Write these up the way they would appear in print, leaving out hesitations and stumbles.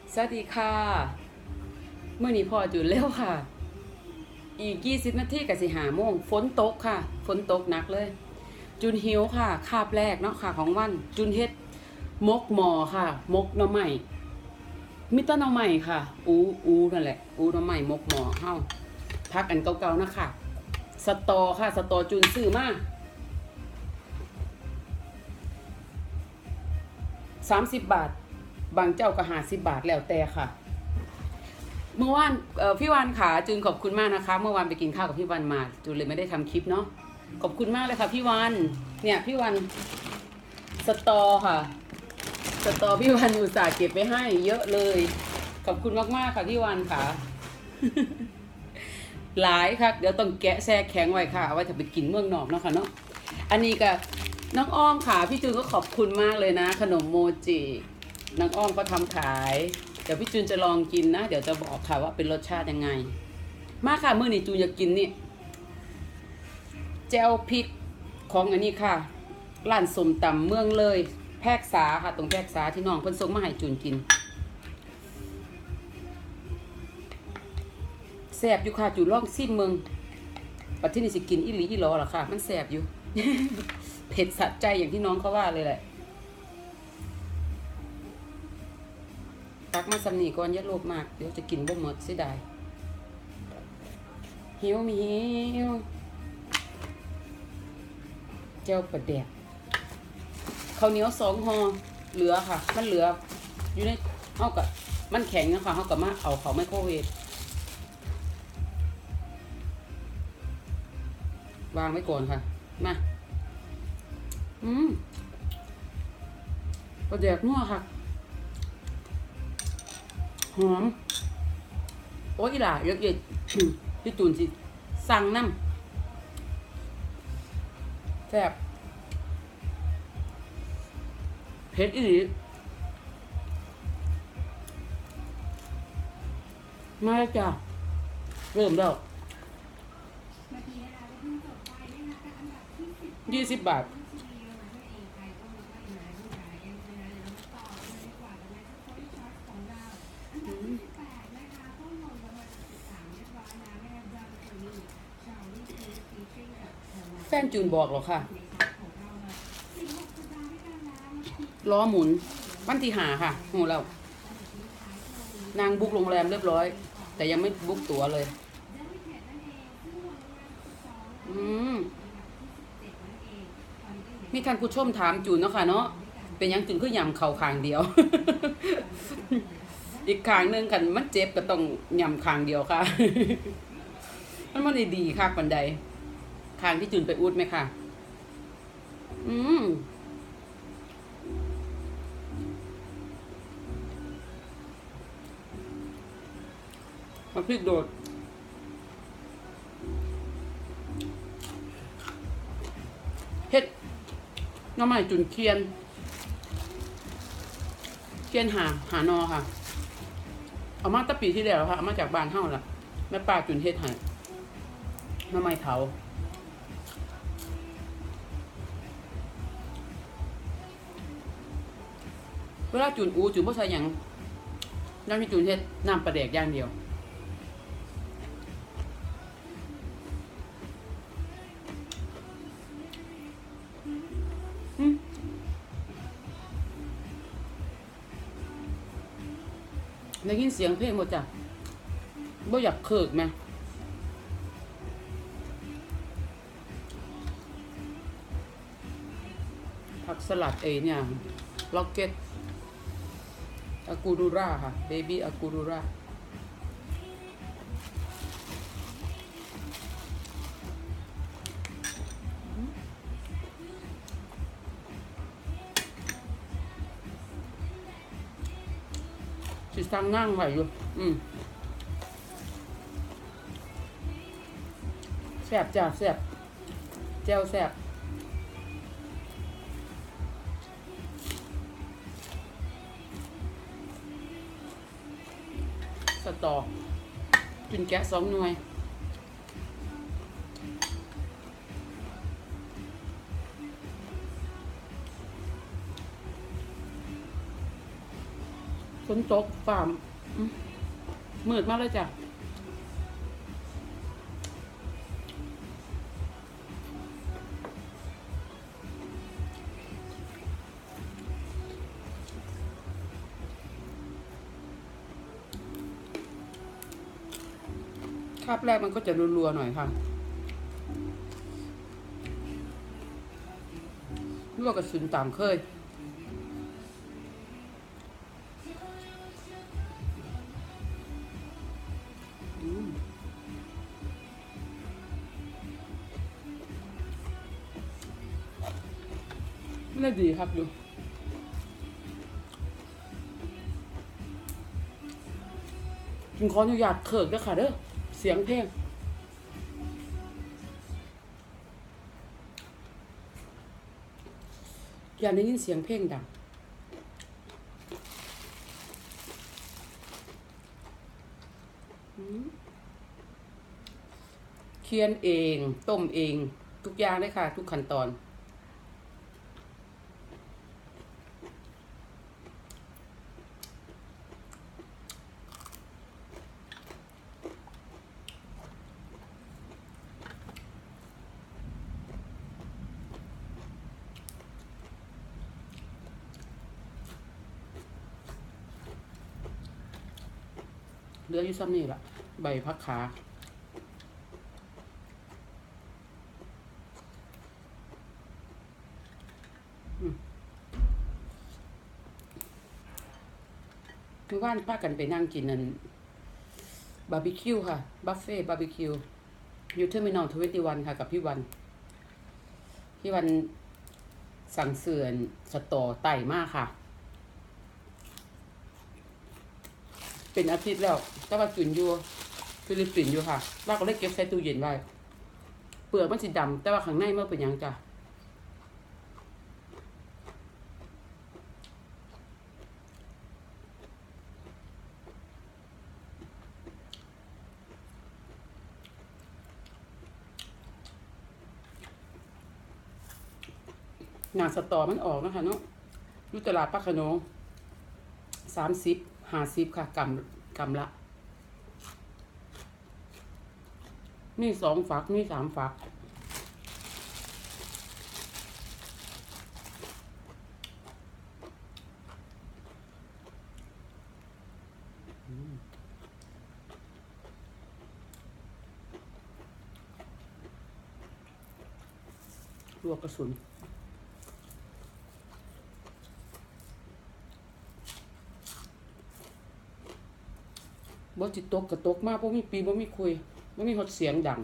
สวัสดีค่ะเมื่อนี้พอจุดเร็วค่ะอีก20 นาทีกับ4 โมงฝนตกค่ะฝนตกหนักเลยจุนหิวค่ะคาบแรกเนาะค่ะของวันจุนเฮ็ดมกหมอค่ะมกหน่อไม้มิตรหน่อไม้ค่ะอูนั่นแหละอูหน่อไม้มกหมอเฮาพักอันเก่าๆนะค่ะสตอค่ะสตอจุนซื้อมา30 บาทบางเจ้าก็50 บาทแล้วแต่ค่ะเมื่อวานพี่วันขาจูนขอบคุณมากนะคะเมื่อวานไปกินข้าวกับพี่วันมาจูนเลยไม่ได้ทำคลิปเนาะขอบคุณมากเลยค่ะพี่วันเนี่ยพี่วันสตอค่ะสตอพี่วันอุตส่าห์เก็บไปให้เยอะเลยขอบคุณมากๆค่ะพี่วันค่ะ หลายค่ะเดี๋ยวต้องแกะแช่แข็งไว้ค่ะเอาไว้จะไปกินเมืองนอกเนาะค่ะเนาะอันนี้ก็น้องอ้อมค่ะพี่จูนก็ขอบคุณมากเลยนะขนมโมจิน้องอ้อมก็ทำขายเดี๋ยวพี่จูนจะลองกินนะเดี๋ยวจะบอกค่ะว่าเป็นรสชาติยังไงมาค่ะเมื่อนี้จูนอยากกินนี่แจ่วพริกของอันนี้ค่ะร้านส้มตำเมืองเลยแพรกษาค่ะตรงแพรกษาที่น้องเพิ่นส่งมาให้จูนกินแซ่บอยู่ค่ะจูนลองซิมเมืองปัจจุบันสิกินอีหลีอีหลอเหรอค่ะมันแซ่บอยู่ เผ็ดสะใจอย่างที่น้องเขาว่าเลยแหละตักมาสำนีก่อนอย่าโลภมากเดี๋ยวจะกินบ่หมดเสียดายหิวมีหิวเจ้าปลาแดกข้าวเหนียว2 ห่อเหลือค่ะมันเหลืออยู่ในเฮากับมันแข็งนะคะเฮากับมาเอาเขาไมโครเวฟวางไว้ก่อนค่ะมาปลาแดกนัวค่ะหอมโอ้ยล่ะเยอะๆพี่ตูนสิสั่งน้ำแซ่บเผ็ดอีหลีมาแล้วจ้ะเริ่มแล้ว20 บาทแฟนจูนบอกหรอค่ะล้อหมุนวันที่5ค่ะโหแล้วนางบุ๊กโรงแรมเรียบร้อยแต่ยังไม่บุ๊กตั๋วเลยมีท่านผู้ชมถามจูนเนาะค่ะเนาะเป็นยังจูนคือยำเข่าคางเดียว อีกคางนึงกันมันเจ็บก็ต้องยำคางเดียวค่ะ มันดีค่ะปันใดคางที่จูนไปอุดไหมค่ะมาพริกโดดเฮ็ดน้ำใหม่จุนเคียนหานอค่ะเอามาตั้งปีที่แล้วค่ะเอามาจากบ้านเฮาล่ะแม่ป้าจุนเฮ็ดให้น้ำใหม่เผาเวลาจุนจุนบ่ใส่หยังน้ำที่จุนเฮ็ดน้ำปลาแดกอย่างเดียวได้ยินเสียงเพลงหมดจ้ะบ่อยากเคิกไหมผักสลัดเนี่ยล็อกเก็ตอากูดูราค่ะเบบี้อากูดูราสิสั่งนั่งไว้อยู่แซ่บจ้าแซ่บแจ่วแซ่บสตอกินแกะ2 หน่วยฝนตกฝ่ามืดมากเลยจ้ะคาบแรกมันก็จะรัวๆหน่อยค่ะลวกกระสุนตามเคยไม่ดีครับอยู่ผมขออนุญาตเขิกด้วยค่ะเด้อเสียงเพลงอย่าได้ยินเสียงเพลงดังเคี่ยนเองต้มเองทุกอย่างเลยค่ะทุกขั้นตอนเหลืออยู่ซ้ำนี่แหละใบพักขาทุกวันพากันไปนั่งกินนั่นบาร์บีคิวค่ะบัฟเฟ่บาร์บีคิวยูเทอร์มินอล21ค่ะกับพี่วันสั่งเสื่อนสตอไต่มากค่ะเป็นอาทิตย์แล้วแต่ว่ากินอยู่ฟิลิปปินส์อยู่ค่ะเราก็เลยเก็บใส่ตู้เย็นไว้เปลือกมันสีดำแต่ว่าข้างในมันเป็นยังจ้ะหน้าสตอมันออกนะคะเนาะอยู่ตลาดปักขนง30-50ค่ะกำละนี่2 ฝักนี่3 ฝักลวกกระสุนบ่จิตกกระตกมากบ่มีปีบ่มีคุยบ่มีฮอดเสียงดัง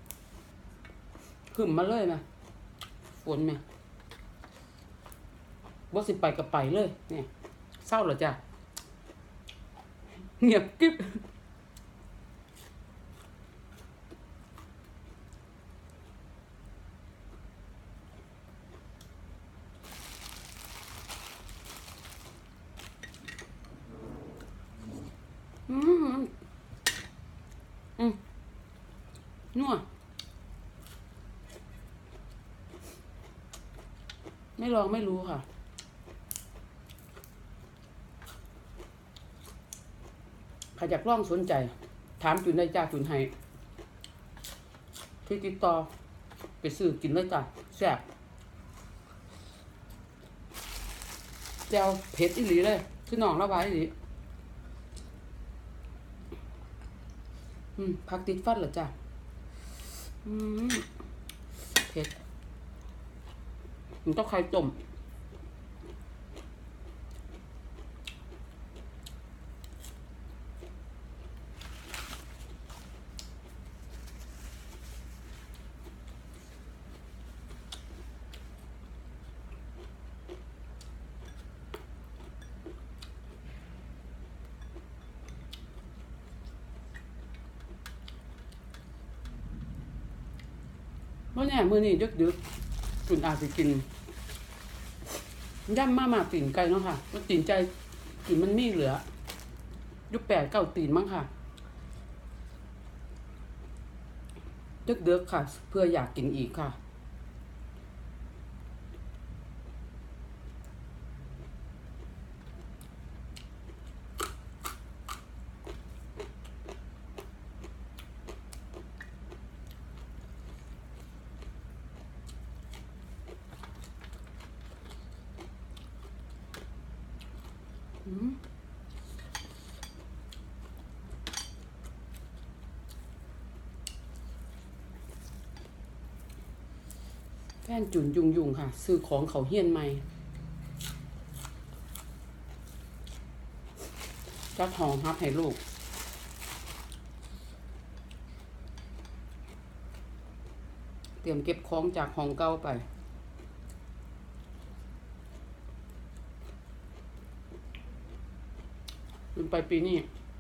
ขึ้นมาเลยนะฝนแม่บ่สิไปก็ไปเลยเนี่ยเศร้าเหรอจ้ะเงียบกิ๊บนัวไม่ลองไม่รู้ค่ะใครอยากลองสนใจถามจุนได้จ้าจุนให้ที่ติดต่อไปซื้อกินเลยจ้ะแซ่บแจ่วเผ็ดอีหลีเลยคือน้องละไว้อีหลีผักติดฟันเหรอจ้ะเผ็ดมันต้องไข่ต้มเพราะเนี่ยมื้อนี้ดึกๆจุนอาจจะกินย่ำมาตีนไก่เนาะค่ะแล้วตีนใจตีนมันมีเหลือยุค8-9 ตีนมั้งค่ะดึกๆค่ะเพื่ออยากกินอีกค่ะแฟนจุนยุงค่ะซื้อของเขาเฮียนใหม่จัดห้องฮับให้ลูกเตรียมเก็บของจากห้องเก่าไปจนไปปีนี้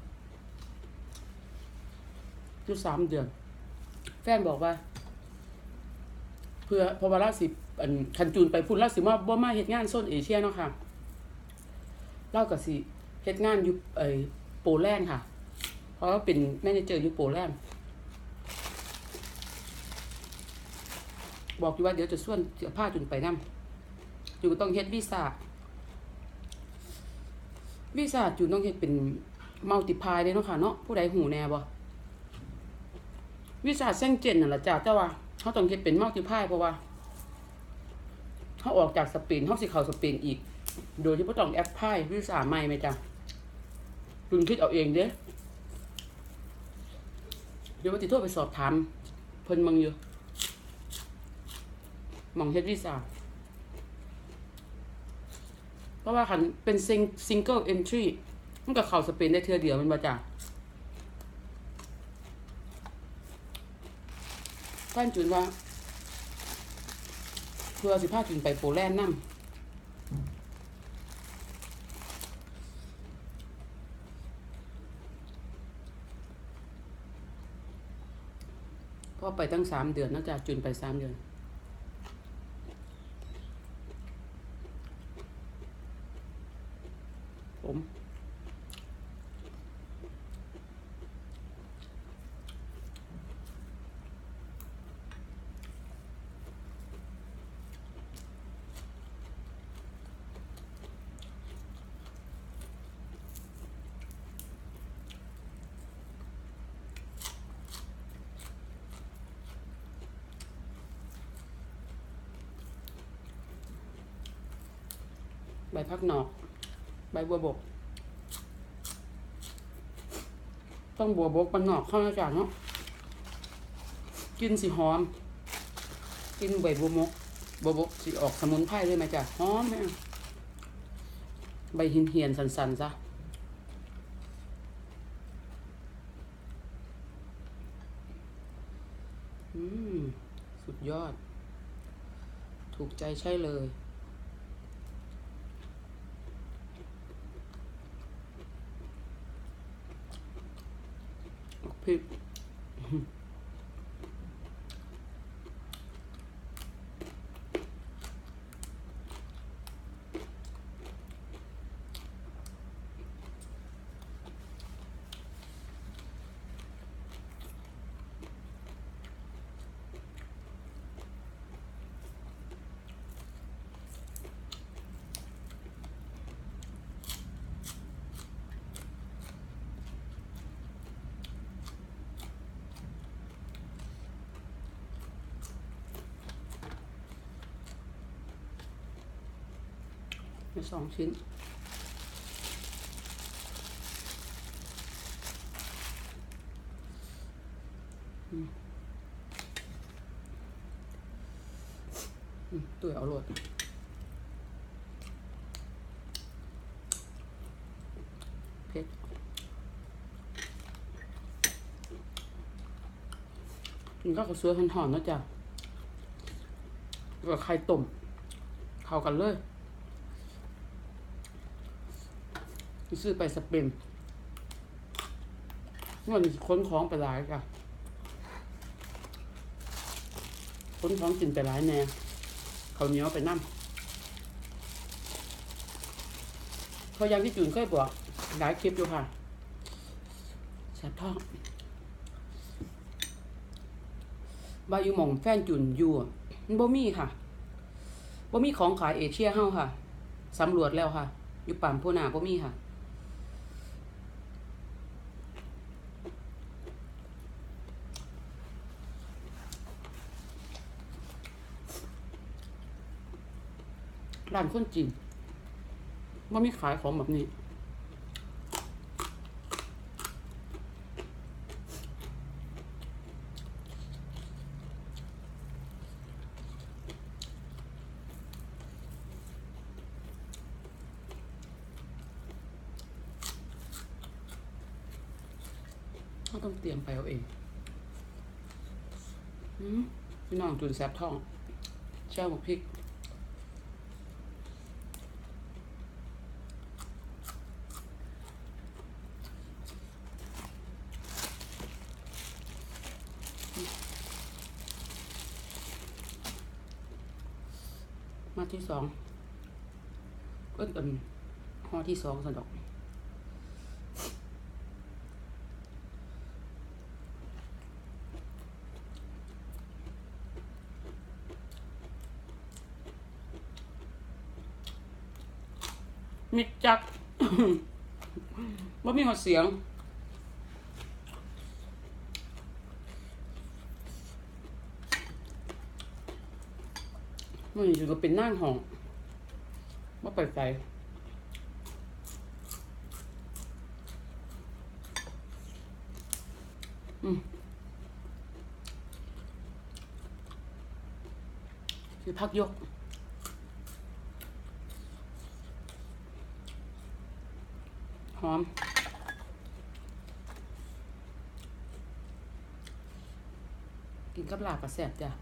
อยู่3 เดือนแฟนบอกว่าเพื่อพอวาระสิคันจูนไปพุ่นราสิมาบ่มาเฮ็ดงานโซนเอเชียเนาะค่ะเล่ากับสิเฮ็ดงานอยู่โปแลนด์ค่ะเพราะว่าเป็นแมเนเจอร์อยู่โปแลนด์บอกอยู่ว่าเดี๋ยวจะส่วนเสื้อผ้าจุนไปนำจูนต้องเฮ็ดวีซ่าจูนต้องเฮ็ดเป็นมัลติพายเด้เนาะค่ะเนาะผู้ใดหูแน่บ่วีซ่าเซ็งเจนนั่นล่ะจ้ะแต่ว่าเฮาต้องเฮ็ดเป็นมัลติพายเพราะว่าเฮาออกจากสเปนเฮาสิเข้าสเปนอีกโดยที่บ่ต้องแอปพลายวีซ่าใหม่แม่จ้ะจุนคิดเอาเองเด้เดี๋ยวว่าสิโทรไปสอบถามเพิ่นมึงอยู่มองเฮ็ดวีซ่าเพราะว่าคันเป็นซิงเกิลเอนทรีมันก็เข้าสเปนได้เทื่อเดียวมันบ่จ้ะท่านจุนว่าเพื่อสิพาจุนไปโปแลนด์นำพอไปตั้ง3 เดือนนะจ๊ะจุนไป3 เดือนผมใบพักนอกใบบัวบกต้องบัวบกมันนอกเข้ามาจากเนาะกินสิหอมกินใบบัวบกสิออกสมุนไพรเลยไหมจ้ะหอมแม่ใบเหียนสันๆซะสุดยอดถูกใจใช่เลยพริก2 ชิ้นตัวเอาโหลดเผ็ดกินข้าวกับเสือห่อนๆนะจ๊ะกับไข่ต้มเข้ากันเลยซื้อไปสเปนมันค้นของไปหลายค่ะค้นของกินไปหลายแน่เขาเหนียวไปน้ำเขายังที่จุนเคยบอกหลายคลิปอยู่ค่ะแสบท้องบาอยู่หม่องแฟนจุนอยู่มันบ่มีค่ะบ่มีของขายเอเชียเฮาค่ะสำรวจแล้วค่ะอยู่ป่ามโพนาบ่มีค่ะร้านคนจีนว่ามีขายของแบบนี้เขาต้องเตรียมไปเอาเองพี่น้องจุนแซบท้องเจ้าหมกพริกมาที่สองเอิ้นห่อที่สองสันดอกมิดจัก ว่ามีหัวเสียงมันอยู่ก็เป็นนั่งห้องว่าไปไกลคือพักยกหอมกินกับลาบก็แซ่บจ้ะ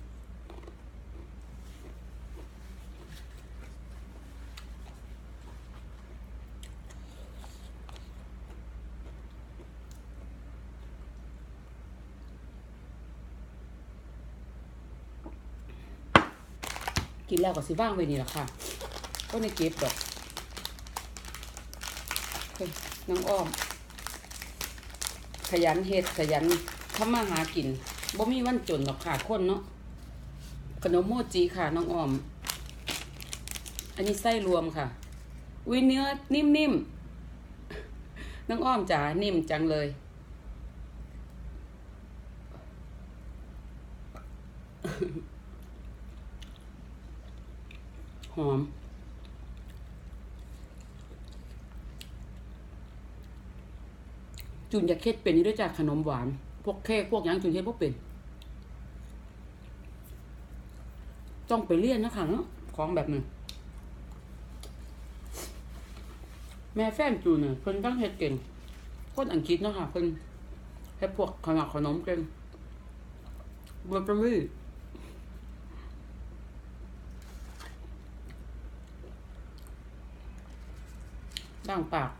กินแล้วก็สิว่างไว้นี่แหละค่ะก็ในเก็บดอกน้องอ้อมขยันเฮ็ดขยันทำมาหากินบ่มีวันจนหรอกค่ะคนเนาะขนมโมจิค่ะน้องอ้อมอันนี้ไส้รวมค่ะอุ้ยเนื้อนิ่มๆน้องอ้อมจ๋านิ่มจังเลยหอมจุนอยากเฮ็ดเป็นนี่ด้วยจากขนมหวานพวกเค้กพวกยังจุนเฮ็ดพวกเป็นต้องไปเรียนนะคะเนาะของแบบนึงแม่แฟนจูนเนี่ยเพิ่นตั้งเฮ็ดเก่งคนอังกฤษเนาะค่ะเพิ่นเฮ็ดพวกขนมเก่งเบเกอรี่ด่างปาก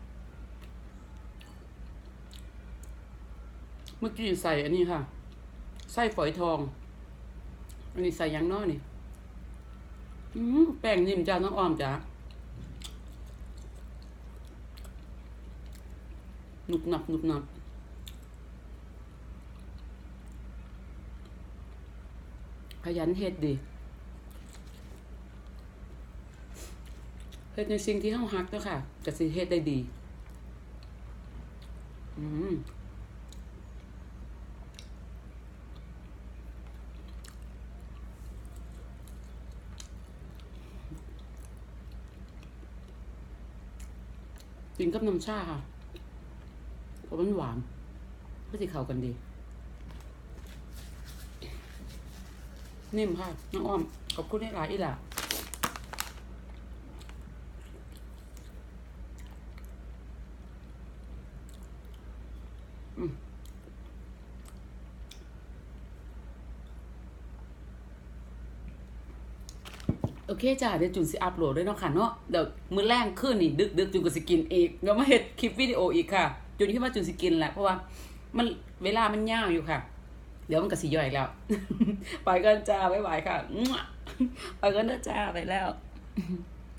เมื่อกี้ใส่อันนี้ค่ะไส้ฝอยทองอันนี้ใส่ยังน้อยนี่แป้งนิ่มจ้าน้องออมจ้าหนุบหนับขยันเฮ็ดดิเฮ็ดในสิ่งที่เฮาฮักเนาะค่ะก็สิเฮ็ดได้ดีกินกับน้ำชาค่ะเพราะมันหวานก็สิเข้ากันดีนิ่มค่ะน้องอ้อมขอบคุณให้หลายอีหล่ะโอเคจ้าเดี๋ยวจุนสิอัพโหลดด้วยเนาะค่ะเนาะเดี๋ยวมื้อแรงขึ้นนี่ดึกจุนก็สิกินอีกเดี๋ยวมาเฮ็ดคลิปวิดีโออีกค่ะจุนคิดว่าจุนสิกินแหละเพราะว่ามันเวลามันยาวอยู่ค่ะเดี๋ยวมันก็สิย่อยแล้วไปกันจ้าบ๊ายบายค่ะไปกันนะจ้าไปแล้ว